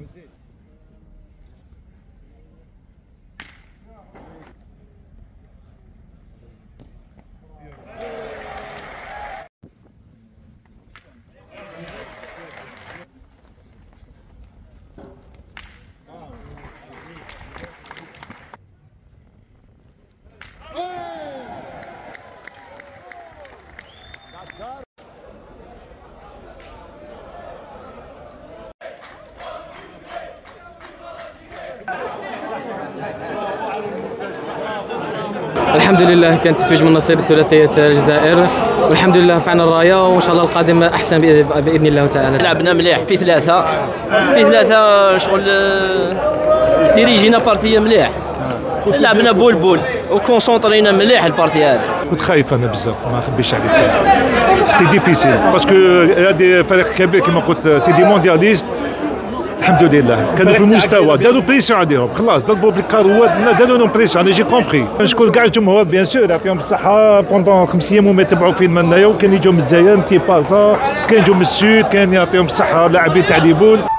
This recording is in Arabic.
الحمد لله كان تتويج من نصيب ثلاثية الجزائر، والحمد لله رفعنا الراية، وإن شاء الله القادم أحسن بإذن الله تعالى. لعبنا مليح في ثلاثة شغل ديريجينا بارتية مليح، لعبنا بول وكونسونطرينا مليح البارتي هذا. كنت خايف انا بزاف ما نخبيش عليك، سيتي ديفيسيل باسكو هادي فريق كبير كما قلت سي دي موندياليست. الحمد لله كانوا في المستوى، داروا بريسيون عليهم خلاص، ضربوا بالكروات داروا لهم بريسيون. انا جي كومبري نشكر كاع الجمهور بيان سور يعطيهم الصحه بوندون 5 ايام وما يتبعوا فينا منايا، وكان يجوا من الجزائر كي بازا، كان يجوا من السود، كان يعطيهم الصحه لاعبين تاع لي بول.